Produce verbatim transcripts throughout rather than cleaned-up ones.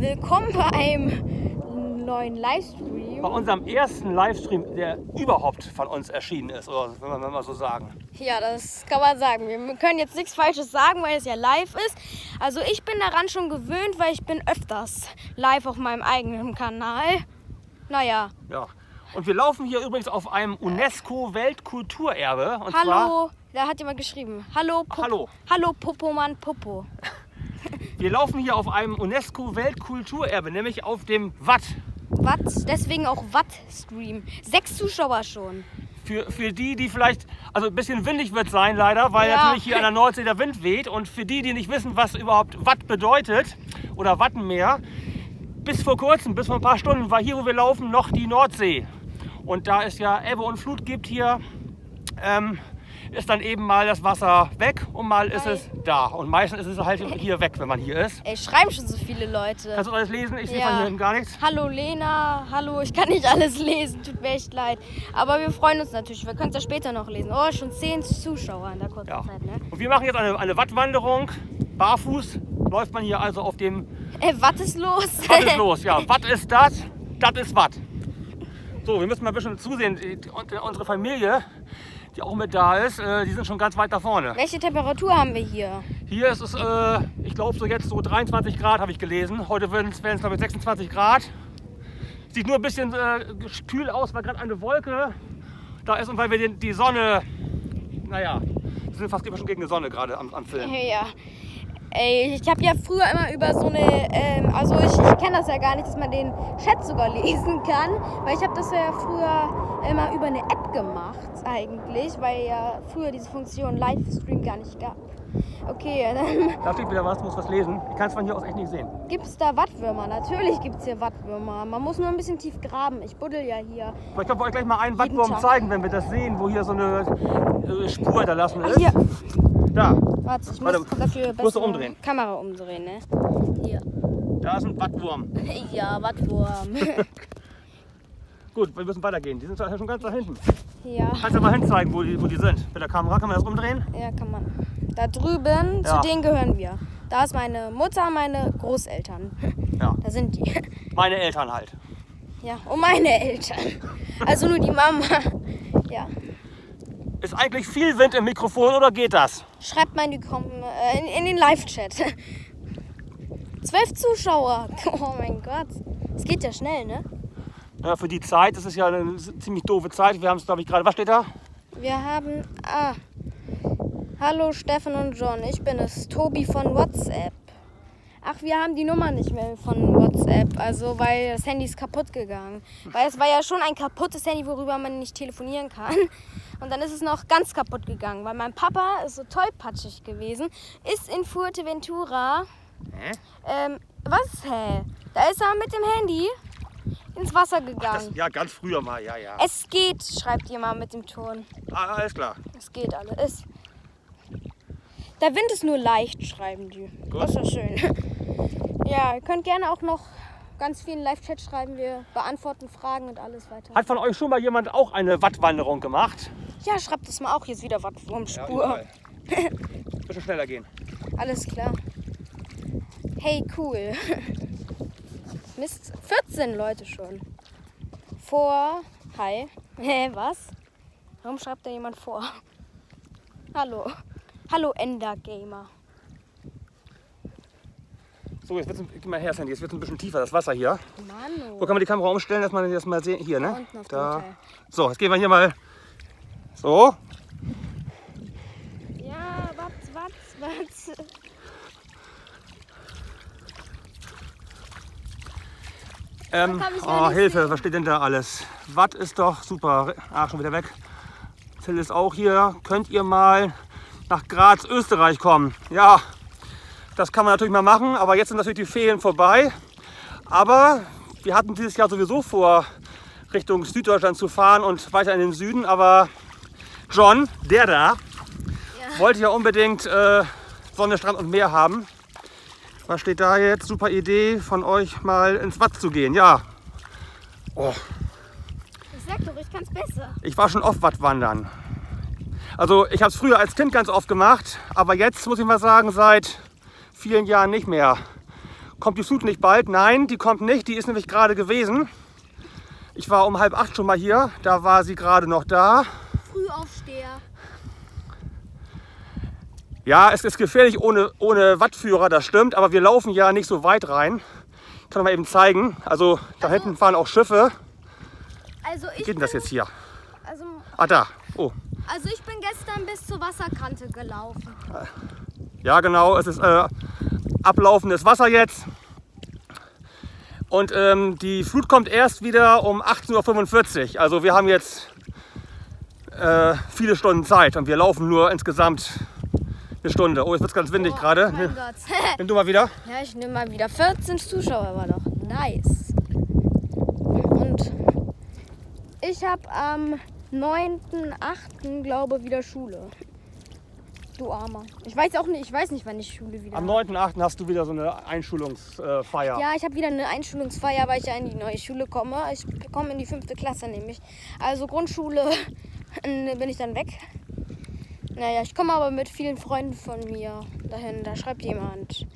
willkommen bei einem neuen Livestream. Bei unserem ersten Livestream, der überhaupt von uns erschienen ist, oder wenn man mal so sagen. Ja, das kann man sagen. Wir können jetzt nichts Falsches sagen, weil es ja live ist. Also ich bin daran schon gewöhnt, weil ich bin öfters live auf meinem eigenen Kanal. Naja. Ja. Und wir laufen hier übrigens auf einem UNESCO-Weltkulturerbe. Und Hallo, da hat jemand geschrieben. Hallo, Pop Hallo. Hallo Popomann Popo. Wir laufen hier auf einem UNESCO-Weltkulturerbe, nämlich auf dem Watt. Watt, deswegen auch Watt-Stream. Sechs Zuschauer schon. Für, für die, die vielleicht, also ein bisschen windig wird sein leider, weil Ja. natürlich hier an der Nordsee der Wind weht. Und für die, die nicht wissen, was überhaupt Watt bedeutet oder Wattenmeer, bis vor kurzem, bis vor ein paar Stunden war hier, wo wir laufen, noch die Nordsee. Und da es ja Ebbe und Flut gibt hier, ähm, ist dann eben mal das Wasser weg und mal ist es da. Und meistens ist es halt hier weg, wenn man hier ist. Ey, schreiben schon so viele Leute. Kannst du alles lesen? Ich sehe Ja. von hier hinten gar nichts. Hallo Lena, hallo, ich kann nicht alles lesen, tut mir echt leid. Aber wir freuen uns natürlich, wir können es ja später noch lesen. Oh, schon zehn Zuschauer in der kurzen Ja. Zeit, ne? Und wir machen jetzt eine, eine Wattwanderung. Barfuß läuft man hier also auf dem... Ey, was ist los? Was ist los? Ja, was ist das? Das ist Watt. So, wir müssen mal ein bisschen zusehen. Die, die, unsere Familie, die auch mit da ist, äh, die sind schon ganz weit da vorne. Welche Temperatur haben wir hier? Hier ist es, äh, ich glaube, so jetzt so dreiundzwanzig Grad habe ich gelesen. Heute werden es, glaube ich, sechsundzwanzig Grad. Sieht nur ein bisschen äh, kühl aus, weil gerade eine Wolke da ist und weil wir den, die Sonne, naja, wir sind fast immer schon gegen die Sonne gerade am, am Film. Ja. Ey, ich habe ja früher immer über so eine, ähm, also ich, ich kenne das ja gar nicht, dass man den Chat sogar lesen kann, weil ich habe das ja früher immer über eine App gemacht eigentlich, weil ja früher diese Funktion Livestream gar nicht gab. Okay, dann Da steht wieder was, du musst was lesen. Ich kann es von hier aus echt nicht sehen. gibt es da Wattwürmer. Natürlich gibt es hier Wattwürmer. Man muss nur ein bisschen tief graben. Ich buddel ja hier. Aber ich kann euch gleich mal einen Jeden Wattwurm Tag. zeigen, wenn wir das sehen, wo hier so eine äh, Spur hinterlassen Ach, ist. hier. Da, Warte, ich Warte, muss dafür musst du besser umdrehen. Kamera umdrehen, ne? Hier. da ist ein Wattwurm. Ja, Wattwurm. Gut, wir müssen weitergehen. Die sind schon ganz da hinten. Ja. Kannst du mal hinzeigen, wo die, wo die sind? Mit der Kamera kann man das umdrehen? Ja, kann man. Da drüben, Ja. zu denen gehören wir. Da ist meine Mutter, meine Großeltern. Ja, Da sind die. meine Eltern halt. Ja, und meine Eltern. Also nur die Mama. Ja. Ist eigentlich viel Wind im Mikrofon oder geht das? Schreibt mal in, die Kom äh, in, in den Live-Chat. Zwölf Zuschauer. Oh mein Gott. Es geht ja schnell, ne? Ja, für die Zeit ist es ja eine ziemlich doofe Zeit. Wir haben es, glaube ich, gerade. Was steht da? Wir haben... Ah. Hallo Steffen und John, ich bin es, Tobi von WhatsApp. Ach, wir haben die Nummer nicht mehr von WhatsApp, also weil das Handy ist kaputt gegangen. Weil es war ja schon ein kaputtes Handy, worüber man nicht telefonieren kann. Und dann ist es noch ganz kaputt gegangen, weil mein Papa ist so tollpatschig gewesen, ist in Fuerteventura. Hä? Ähm, was, hä? Da ist er mit dem Handy ins Wasser Das, gegangen. ja, ganz früher mal, ja, ja. Es geht, schreibt jemand mit dem Ton. Ah, alles klar. Es geht alles. Es Der Wind ist nur leicht, schreiben die. Gut. Das ist ja schön. Ja, ihr könnt gerne auch noch ganz viel in Live-Chat schreiben. Wir beantworten Fragen und alles weiter. Hat von euch schon mal jemand auch eine Wattwanderung gemacht? Ja, schreibt das mal auch. Jetzt wieder Wattwurmspur. überall. Bisschen schneller gehen. Alles klar. Hey, cool. Mist, vierzehn Leute schon. Vor. Hi. Hä, was? Warum schreibt da jemand vor? Hallo. Hallo Ender Gamer. So, jetzt wird's, gib mal her, Sandy. Jetzt wird es ein bisschen tiefer, das Wasser hier. Manu. Wo kann man die Kamera umstellen, dass man das mal sehen? Hier, Da ne? unten auf dem Da. Teil. So, jetzt gehen wir hier mal. So. Ja, was, was, was? Ähm, Das hab ich noch oh, nicht Hilfe, gesehen. was steht denn da alles? Watt ist doch super. Ah, schon wieder weg. Till ist auch hier. Könnt ihr mal nach Graz, Österreich kommen? Ja, das kann man natürlich mal machen, aber jetzt sind natürlich die Ferien vorbei. Aber wir hatten dieses Jahr sowieso vor, Richtung Süddeutschland zu fahren und weiter in den Süden. Aber John, der da, Ja. wollte ja unbedingt äh, Sonne, Strand und Meer haben. Was steht da jetzt? Super Idee von euch, mal ins Watt zu gehen. Ja. Oh, Ich sag doch, ich kann's besser. ich war schon oft Wattwandern. Also ich habe es früher als Kind ganz oft gemacht, aber jetzt muss ich mal sagen, seit vielen Jahren nicht mehr. Kommt die Flut nicht bald? Nein, die kommt nicht. Die ist nämlich gerade gewesen. Ich war um halb acht schon mal hier. Da war sie gerade noch da. Frühaufsteher. Ja, es ist gefährlich ohne, ohne Wattführer, das stimmt. Aber wir laufen ja nicht so weit rein. Ich kann mal eben zeigen. Also da Also, hinten fahren auch Schiffe. Also ich Wie geht denn das bin, jetzt hier? Also, Ah, da. Oh. also ich bin gestern bis zur Wasserkante gelaufen. Ja, genau. Es ist äh, ablaufendes Wasser jetzt. Und ähm, die Flut kommt erst wieder um achtzehn Uhr fünfundvierzig. Also wir haben jetzt äh, viele Stunden Zeit und wir laufen nur insgesamt eine Stunde. Oh, jetzt wird es ganz windig Oh, gerade. mein Nimm, Gott. nimm du mal wieder. Ja, ich nehme mal wieder vierzehn Zuschauer, war doch nice. Und ich habe am neunten achten glaube wieder Schule. Du Armer. Ich weiß auch nicht, ich weiß nicht, wann ich Schule wieder Am habe. neunten achten hast du wieder so eine Einschulungsfeier. Ja, ich habe wieder eine Einschulungsfeier, weil ich ja in die neue Schule komme. Ich komme in die fünfte Klasse nämlich. Also Grundschule bin ich dann weg. Naja, ich komme aber mit vielen Freunden von mir dahin. Da schreibt jemand.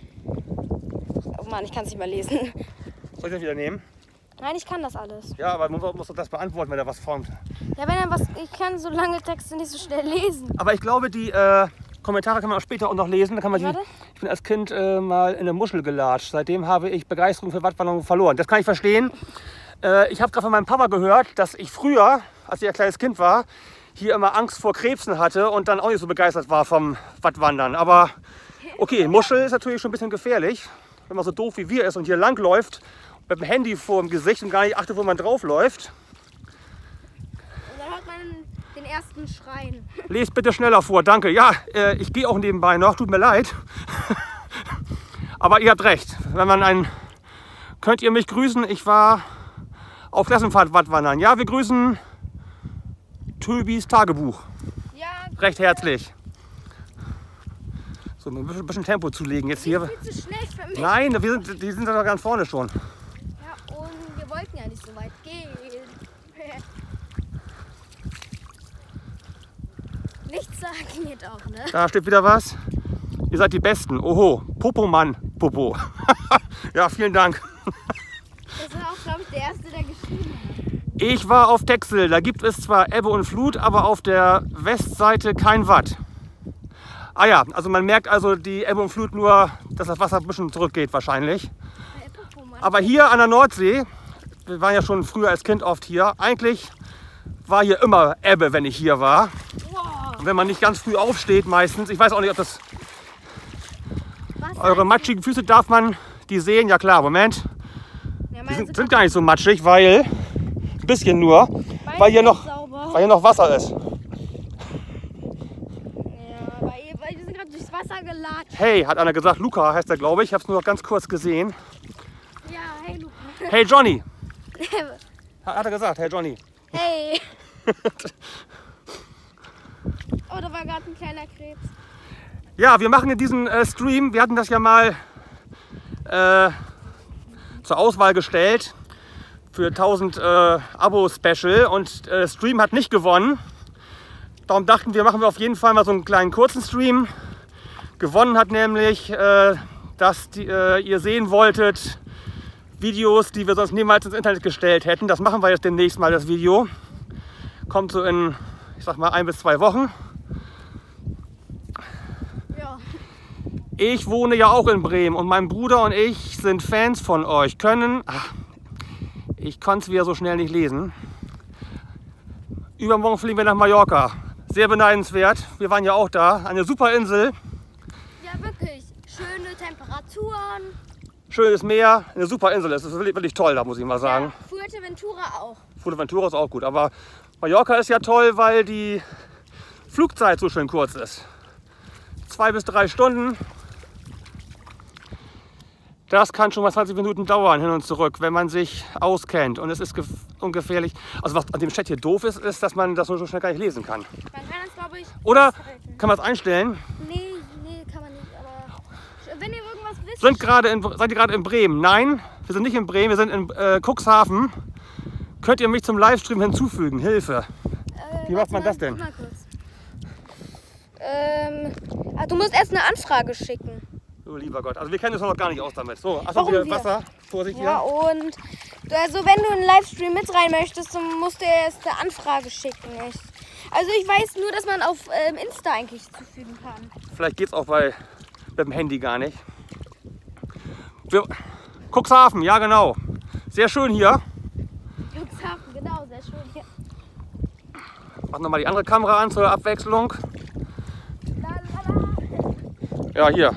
Oh Mann, ich kann es nicht mehr lesen. Soll ich das wieder nehmen? Nein, ich kann das alles. Ja, aber man muss doch das beantworten, wenn da was kommt. Ja, wenn er was. Ich kann so lange Texte nicht so schnell lesen. Aber ich glaube, die äh, Kommentare kann man auch später auch noch lesen. Da kann man die, Warte. ich bin als Kind äh, mal in eine Muschel gelatscht. Seitdem habe ich Begeisterung für Wattwanderung verloren. Das kann ich verstehen. Äh, ich habe gerade von meinem Papa gehört, dass ich früher, als ich ein kleines Kind war, hier immer Angst vor Krebsen hatte und dann auch nicht so begeistert war vom Wattwandern. Aber okay, Muschel ist natürlich schon ein bisschen gefährlich, wenn man so doof wie wir ist und hier lang läuft mit dem Handy vor dem Gesicht und gar nicht achtet, wo man drauf läuft. Und dann hört man den ersten Schreien. Lest bitte schneller vor, danke. Ja, äh, ich gehe auch nebenbei noch, tut mir leid. Aber ihr habt recht, wenn man ein... Könnt ihr mich grüßen? Ich war auf Klassenfahrt Wattwandern. Ja, wir grüßen Tobis Tagebuch. Ja, Recht herzlich. So, ein bisschen, bisschen Tempo zulegen jetzt hier. viel zu schnell für mich. Nein, wir sind, die sind doch ganz vorne schon. Ja, und wir wollten ja nicht so weit gehen. Nichts sagen geht auch, ne? Da steht wieder was. Ihr seid die Besten. Oho, Popomann, Popo. Ja, vielen Dank. Das war auch, glaube ich, der Erste, der geschrieben hat. Ich war auf Texel. Da gibt es zwar Ebbe und Flut, aber auf der Westseite kein Watt. Ah ja, also man merkt also die Ebbe und Flut nur, dass das Wasser ein bisschen zurückgeht wahrscheinlich. Aber hier an der Nordsee, wir waren ja schon früher als Kind oft hier, eigentlich war hier immer Ebbe, wenn ich hier war. Wow. Und wenn man nicht ganz früh aufsteht meistens, ich weiß auch nicht, ob das... Was Eure matschigen Füße, darf man die sehen? Ja klar, Moment. Ja, Die meine sind, sind gar nicht so matschig, weil... Ein bisschen nur, weil hier noch, weil hier noch Wasser ist. Ja, weil, weil wir sind gerade durchs Wasser gelatscht. Hey, hat einer gesagt, Luca heißt er, glaube ich. Ich habe es nur noch ganz kurz gesehen. Ja, hey Luca. Hey Johnny, hat hat er gesagt, hey Johnny. Hey. Oh, da war gerade ein kleiner Krebs. Ja, wir machen in diesem äh, Stream, wir hatten das ja mal äh, zur Auswahl gestellt für tausend äh, Abo-Special und äh, Stream hat nicht gewonnen. Darum dachten wir, machen wir auf jeden Fall mal so einen kleinen kurzen Stream. Gewonnen hat nämlich, äh, dass die, äh, ihr sehen wolltet, Videos, die wir sonst niemals ins Internet gestellt hätten. Das machen wir jetzt demnächst mal, das Video. Kommt so in, ich sag mal, ein bis zwei Wochen. Ja. Ich wohne ja auch in Bremen und mein Bruder und ich sind Fans von euch. Können, ach, ich konnte es wieder so schnell nicht lesen. Übermorgen fliegen wir nach Mallorca. Sehr beneidenswert. Wir waren ja auch da. Eine super Insel. Ja, wirklich. Schöne Temperaturen. Schönes Meer. Eine super Insel. Es ist wirklich, wirklich toll, da muss ich mal sagen. Ja, Fuerteventura auch. Fuerteventura ist auch gut. Aber Mallorca ist ja toll, weil die Flugzeit so schön kurz ist. Zwei bis drei Stunden. Das kann schon mal zwanzig Minuten dauern, hin und zurück, wenn man sich auskennt. Und es ist ungefährlich. Also was an dem Chat hier doof ist, ist, dass man das so schnell gar nicht lesen kann. Man kann das, glaube ich, Oder festhalten. kann man es einstellen? Nee, nee, kann man nicht. Aber wenn ihr irgendwas wisst... Sind gerade in, seid ihr gerade in Bremen? Nein, wir sind nicht in Bremen, wir sind in äh, Cuxhaven. Könnt ihr mich zum Livestream hinzufügen? Hilfe. Äh, Wie macht man warte das denn? mal kurz. Ähm, ah, du musst erst eine Anfrage schicken. Du lieber Gott. Also wir kennen uns noch gar nicht aus damit. So, achso, Warum wieder wir? Wasser. Vorsicht Ja, hier. und also wenn du in den Livestream mit rein möchtest, dann musst du erst eine Anfrage schicken. Echt. Also ich weiß nur, dass man auf ähm, Insta eigentlich zufügen kann. Vielleicht geht's auch bei mit dem Handy gar nicht. Wir, Cuxhaven, ja genau. Sehr schön hier. Cuxhaven, genau, sehr schön hier. Mach nochmal die andere Kamera an zur Abwechslung. La, la, la. Ja, hier.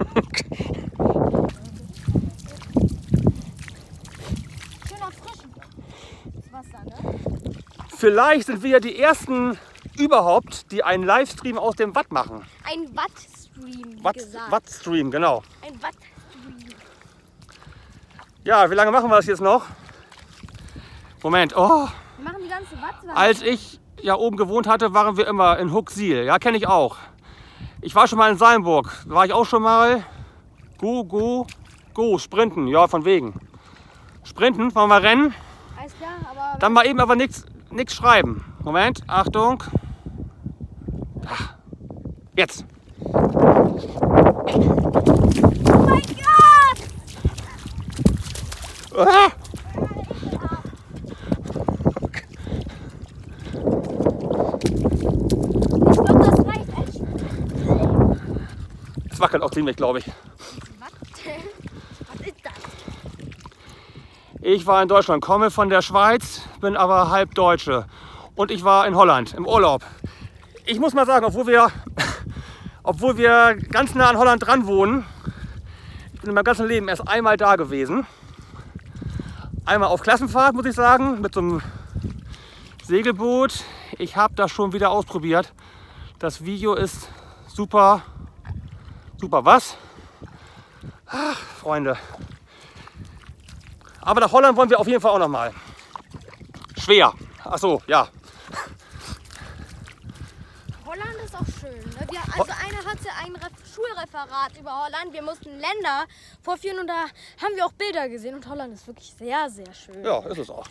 Schöner frisches Wasser, ne? Vielleicht sind wir ja die ersten überhaupt, die einen Livestream aus dem Watt machen. Ein Watt-Stream, wie Watt, gesagt. Watt-Stream, genau. Ein Watt-Stream. Ja, wie lange machen wir das jetzt noch? Moment, oh. Wir machen die ganze Watt. Als ich ja oben gewohnt hatte, waren wir immer in Huxil. Ja, kenne ich auch. Ich war schon mal in Salmburg. War ich auch schon mal. Go, go, go, sprinten. Ja, von wegen. Sprinten, wollen wir rennen. Alles klar, aber... Dann mal eben aber nichts nichts schreiben. Moment, Achtung. Ah, jetzt. Oh mein Gott! Ah! Ich glaube, das reicht echt. Es wackelt auch ziemlich, glaube ich. Was denn? Was ist das? Ich war in Deutschland, komme von der Schweiz, bin aber halb Deutsche. Und ich war in Holland im Urlaub. Ich muss mal sagen, obwohl wir, obwohl wir ganz nah an Holland dran wohnen, ich bin in meinem ganzen Leben erst einmal da gewesen. Einmal auf Klassenfahrt, muss ich sagen, mit so einem Segelboot. Ich habe das schon wieder ausprobiert. Das Video ist super, super was? Ach, Freunde. Aber nach Holland wollen wir auf jeden Fall auch noch mal. Schwer. Ach so, ja. Holland ist auch schön. Ne? Wir, also einer hatte ein Re Schulreferat über Holland. Wir mussten Länder vorführen und da haben wir auch Bilder gesehen. Und Holland ist wirklich sehr, sehr schön. Ja, ist es auch.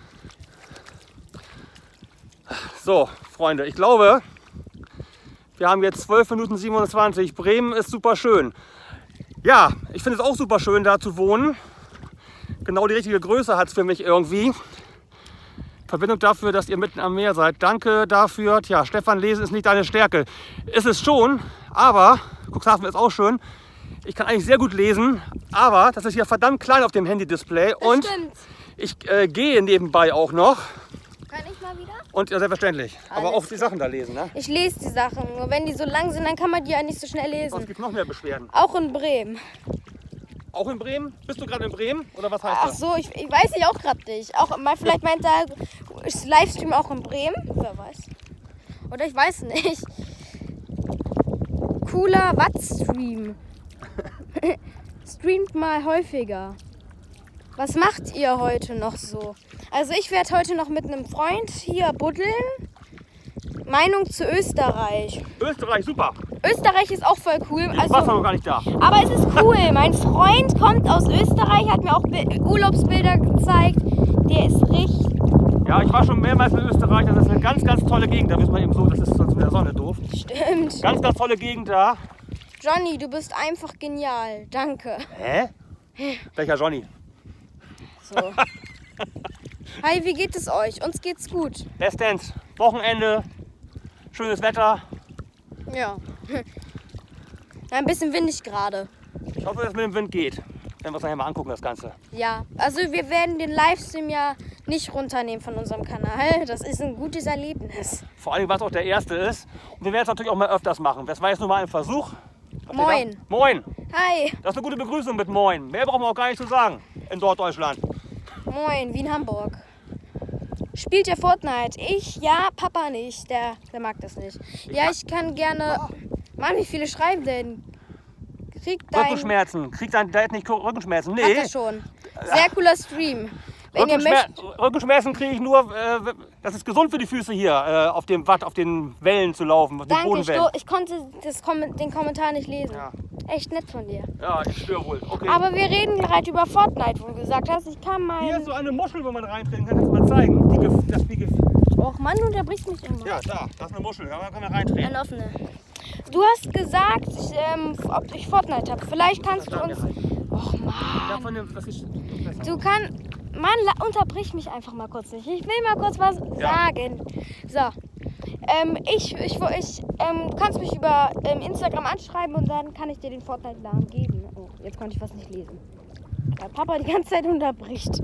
So, Freunde, ich glaube, wir haben jetzt zwölf Minuten siebenundzwanzig. Bremen ist super schön. Ja, ich finde es auch super schön, da zu wohnen. Genau die richtige Größe hat es für mich irgendwie. Verbindung dafür, dass ihr mitten am Meer seid. Danke dafür. Tja, Stefan, lesen ist nicht deine Stärke. Ist es schon, aber Cuxhaven ist auch schön. Ich kann eigentlich sehr gut lesen, aber das ist hier verdammt klein auf dem Handy-Display. Das Und stimmt. ich äh, gehe nebenbei auch noch. Kann ich mal wieder? Und ja, selbstverständlich. Aber Alles auch die Sachen da lesen, ne? Ich lese die Sachen. Nur wenn die so lang sind, dann kann man die ja nicht so schnell Sonst lesen. gibt es noch mehr Beschwerden. Auch in Bremen. Auch in Bremen? Bist du gerade in Bremen? Oder was heißt Ach das? so, ich, ich weiß ich auch gerade nicht. Auch, mal, vielleicht meint er, ist Livestream auch in Bremen? Wer weiß. Oder ich weiß nicht. Cooler Watt-Stream. Streamt mal häufiger. Was macht ihr heute noch so? Also ich werde heute noch mit einem Freund hier buddeln. Meinung zu Österreich. Österreich, super. Österreich ist auch voll cool. Ich war Also, noch gar nicht da. aber es ist cool. Mein Freund kommt aus Österreich, hat mir auch Bi- Urlaubsbilder gezeigt. Der ist richtig. Ja, ich war schon mehrmals in Österreich. Das ist eine ganz, ganz tolle Gegend. Da wissen wir eben so, das ist sonst mit der Sonne doof. Stimmt. Ganz, ganz tolle Gegend da. Johnny, du bist einfach genial. Danke. Hä? Welcher Johnny? So. Hi, wie geht es euch? Uns geht's gut. Bestens. Wochenende. Schönes Wetter. Ja. Ja, ein bisschen windig gerade. Ich hoffe, dass es mit dem Wind geht. Wenn wir uns nachher mal angucken, das Ganze. Ja, also wir werden den Livestream ja nicht runternehmen von unserem Kanal. Das ist ein gutes Erlebnis. Vor allem, weil es auch der erste ist. Und wir werden es natürlich auch mal öfters machen. Das war jetzt nur mal ein Versuch. Habt ihr Moin. da? Moin. Hi. Das ist eine gute Begrüßung mit Moin. Mehr brauchen wir auch gar nicht zu sagen in Norddeutschland. Moin, wie in Hamburg. Spielt ihr Fortnite? Ich, ja, Papa nicht. Der, der mag das nicht. Ja, ich kann gerne... Mann, wie viele schreiben denn? Kriegt dein... Rückenschmerzen. Kriegt dein Dad nicht Rückenschmerzen? Hat Nee. er schon. Sehr cooler Stream. Wenn ihr Rückenschmer möchtet... Rückenschmerzen kriege ich nur, äh, das ist gesund für die Füße hier, äh, auf dem Watt, auf den Wellen zu laufen, auf den Danke, ich, Bodenwellen. sto- ich konnte das Kom den Kommentar nicht lesen. Ja. Echt nett von dir. Ja, ich störe wohl. Okay. Aber wir reden gerade über Fortnite, wo du gesagt hast, ich kann Hier ist mal... so eine Muschel, wo man reintreten kann. Kannst du mal zeigen? Die, Gef- das, die Gef- Och Mann, du unterbrichst mich immer. ja, da, da ist eine Muschel. Da kann man Eine reintreten. offene. Du hast gesagt, ich, ähm, ob ich Fortnite habe. Vielleicht kannst du uns... Och Ja, Mann. von dem, das ist Du kannst... Mann, la- unterbrich mich einfach mal kurz nicht. Ich will mal kurz was Ja. sagen. So. Ähm, ich, ich, wo- ich, ähm, du kannst mich über ähm, Instagram anschreiben und dann kann ich dir den Fortnite-Namen geben. Oh, jetzt konnte ich was nicht lesen. Weil Papa die ganze Zeit unterbricht.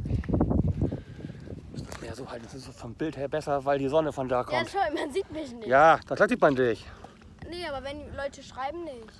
ja so halt, das ist so vom Bild her besser, weil die Sonne von da Ja, kommt. schau, man sieht mich nicht. Ja, da sieht man dich. Nee, aber wenn Leute schreiben, nicht.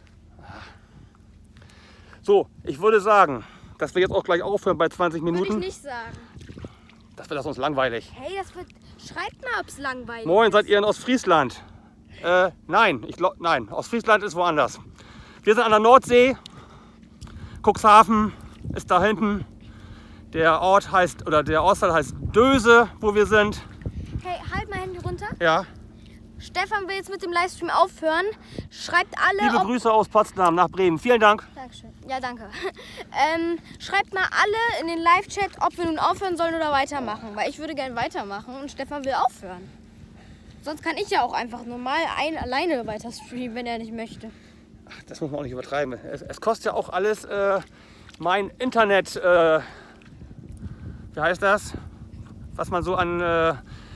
So, ich würde sagen, dass wir jetzt auch gleich aufhören bei zwanzig Würde ich Minuten. nicht sagen. Das wird das uns langweilig. Hey, das wird... Schreibt mal, ob's langweilig Moin, ist. seid ihr in Ostfriesland? Äh, nein, ich glaub, nein, Ostfriesland ist woanders. Wir sind an der Nordsee. Cuxhaven ist da hinten. Der Ort heißt, oder der Ortsteil heißt Döse, wo wir sind. Hey, halt mal Handy runter. Ja. Stefan will jetzt mit dem Livestream aufhören. Schreibt alle, Liebe ob... Grüße aus Potsdam nach Bremen. Vielen Dank. Dankeschön. Ja, danke. Ähm, schreibt mal alle in den Live-Chat, ob wir nun aufhören sollen oder weitermachen. Weil ich würde gerne weitermachen und Stefan will aufhören. Sonst kann ich ja auch einfach normal ein, alleine weiter streamen, wenn er nicht möchte. Ach, das muss man auch nicht übertreiben. Es, es kostet ja auch alles äh, mein Internet. Äh, wie heißt das? Was man so an... Äh,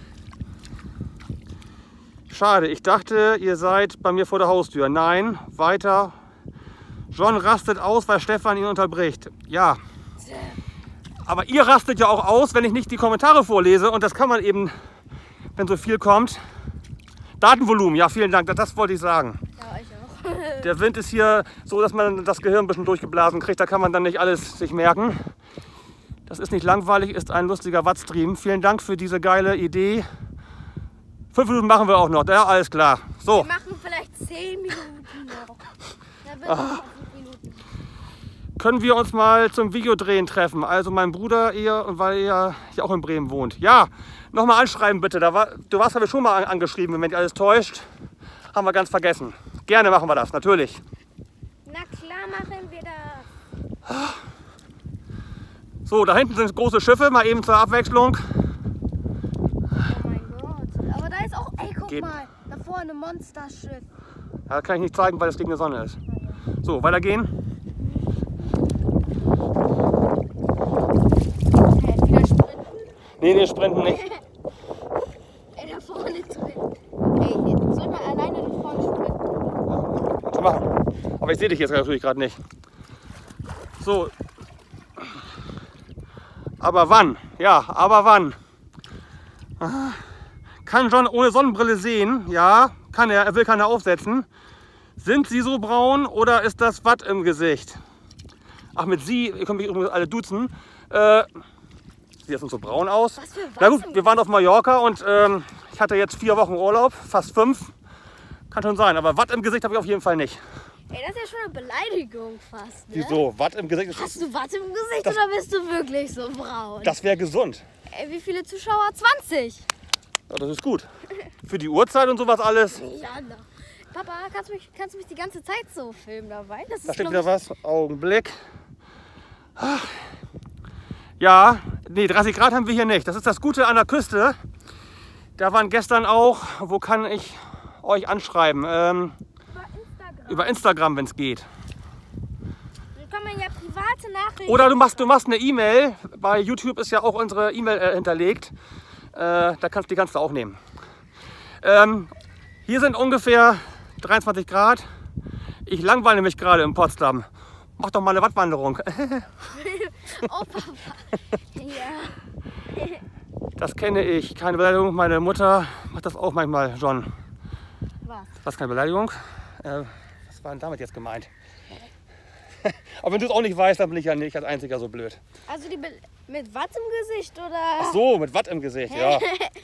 Schade, ich dachte, ihr seid bei mir vor der Haustür. Nein, weiter. John rastet aus, weil Stefan ihn unterbricht. Ja. Aber ihr rastet ja auch aus, wenn ich nicht die Kommentare vorlese. Und das kann man eben, wenn so viel kommt. Datenvolumen, ja, vielen Dank. Das wollte ich sagen. Ja, ich auch. Der Wind ist hier so, dass man das Gehirn ein bisschen durchgeblasen kriegt. Da kann man dann nicht alles sich merken. Das ist nicht langweilig, ist ein lustiger Wattstream. Vielen Dank für diese geile Idee. Fünf Minuten machen wir auch noch. Ja, alles klar. So. Wir machen vielleicht zehn Minuten noch. Dann wird es noch fünf Minuten. Können wir uns mal zum Videodrehen treffen? Also mein Bruder, ihr, weil ihr ja auch in Bremen wohnt. Ja, nochmal anschreiben bitte. Da war, du warst aber schon mal an, angeschrieben, wenn dich alles täuscht. Haben wir ganz vergessen. Gerne machen wir das, natürlich. Na klar machen wir das. So, da hinten sind große Schiffe, mal eben zur Abwechslung. Oh mein Gott. Aber da ist auch, ey, guck Geht. mal, da vorne ein Monsterschiff. Ja, kann ich nicht zeigen, weil es gegen die Sonne ist. So, weitergehen. Hey, wieder sprinten. Nee, nee, sprinten nicht. Ey, da vorne drin. Ey, soll man alleine da vorne sprinten? Kannst du machen. Aber ich sehe dich jetzt natürlich gerade nicht. So. Aber wann? Ja, aber wann? Kann John ohne Sonnenbrille sehen? Ja, kann er. Er will keine aufsetzen. Sind Sie so braun oder ist das Watt im Gesicht? Ach, mit Sie, ihr könnt mich übrigens alle duzen. Äh, sieht das so braun aus? Was für Watt Na gut, im wir waren auf Mallorca und ähm, ich hatte jetzt vier Wochen Urlaub, fast fünf. Kann schon sein, aber Watt im Gesicht habe ich auf jeden Fall nicht. Ey, das ist ja schon eine Beleidigung fast, ne? Wieso? Watt im Gesicht? Hast du Watte im Gesicht oder bist du wirklich so braun? Das wäre gesund. Ey, wie viele Zuschauer? zwanzig. Ja, das ist gut. Für die Uhrzeit und sowas alles. Ja, na. Papa, kannst du, mich, kannst du mich die ganze Zeit so filmen dabei? Das Da ist, steht glaub wieder was. Augenblick. Ja, nee, dreißig Grad haben wir hier nicht. Das ist das Gute an der Küste. Da waren gestern auch, wo kann ich euch anschreiben? Ähm, über Instagram. über Instagram, wenn es geht. Dann kann man ja private Nachrichten... Oder du machst, du machst eine E-Mail. Bei YouTube ist ja auch unsere E-Mail äh, hinterlegt. Äh, da kannst, die kannst du auch nehmen. Ähm, hier sind ungefähr dreiundzwanzig Grad. Ich langweile mich gerade in Potsdam. Mach doch mal eine Wattwanderung. Oh, Papa. Ja. Das kenne ich. Keine Beleidigung. Meine Mutter macht das auch manchmal, John. Was? Was, keine Beleidigung? Äh, was war denn damit jetzt gemeint? Aber wenn du es auch nicht weißt, dann bin ich ja nicht als Einziger so blöd. Also die Be mit Watt im Gesicht oder? Ach so, mit Watt im Gesicht, ja.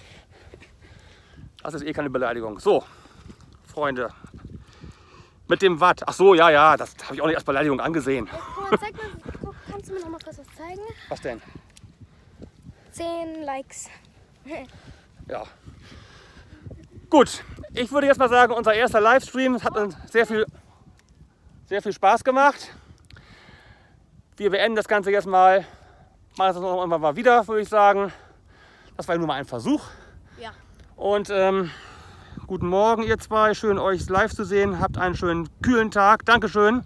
Das ist eh keine Beleidigung. So, Freunde. Mit dem Watt. Ach so, ja, ja, das habe ich auch nicht als Beleidigung angesehen. Jetzt, guck mal, zeig mal, guck, kannst du mir noch mal kurz was zeigen? Was denn? zehn Likes. Ja. Gut, ich würde jetzt mal sagen, unser erster Livestream hat uns sehr viel, sehr viel Spaß gemacht. Wir beenden das Ganze jetzt mal. Machen das noch irgendwann mal wieder, würde ich sagen. Das war ja nur mal ein Versuch. Ja. Und ähm, guten Morgen ihr zwei. Schön euch live zu sehen. Habt einen schönen kühlen Tag. Dankeschön.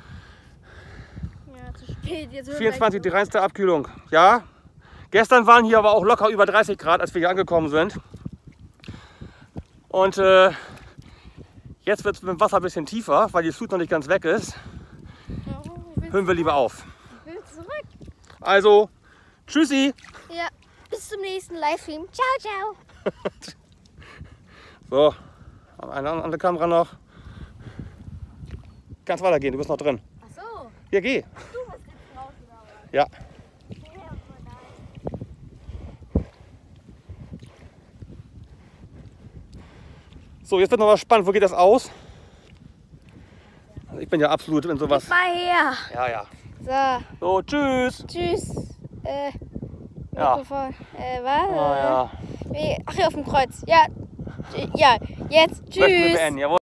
Ja, zu spät. Jetzt wird vierundzwanzig, die reinste Abkühlung. Ja, gestern waren hier aber auch locker über dreißig Grad, als wir hier angekommen sind. Und äh, jetzt wird es mit dem Wasser ein bisschen tiefer, weil die Flut noch nicht ganz weg ist. Hören wir lieber auf. Ich will zurück. Also, tschüssi. Ja, bis zum nächsten Livestream. Ciao, ciao. So, eine andere Kamera noch. Kannst weitergehen, du bist noch drin. Ach so. Ja, geh. Du bist jetzt raus, oder was? Ja. So, jetzt wird noch was spannend. Wo geht das aus? Also ich bin ja absolut in sowas. Mal her. Ja, ja. So, So, tschüss. tschüss. Äh, Ja. Mikrofon. Äh, was? Oh, ja. Wie- Ach, hier auf dem Kreuz. Ja, ja, jetzt. Möchten wir Tschüss. beenden, jawohl.